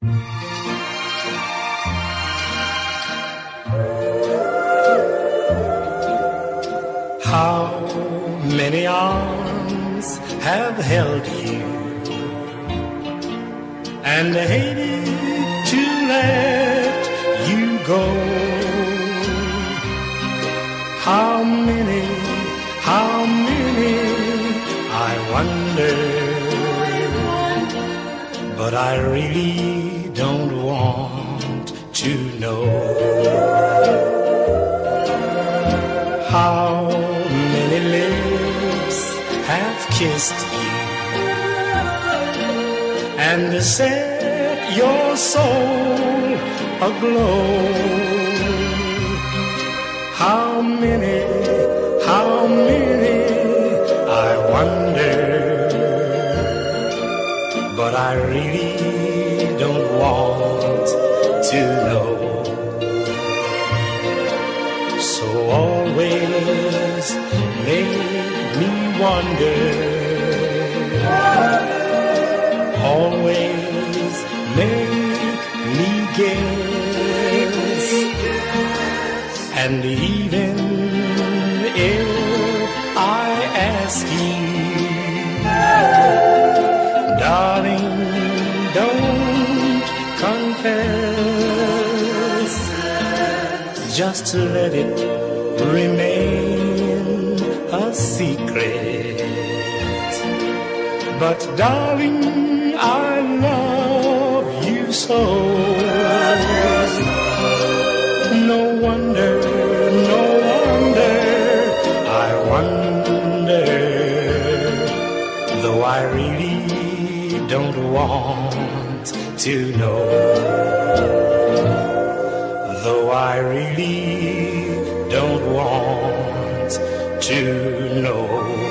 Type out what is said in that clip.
How many arms have held you and hated to let you go? How many, I wonder, but I really don't want to know. How many lips have kissed you and set your soul aglow? How many, I wonder, but I really don't want to know. So always make me wonder, always make me guess, and even if I ask you, darling, don't confess, just let it remain a secret. But darling, I love you so. No wonder, I wonder, though I really don't want to know. Though I really don't want to know.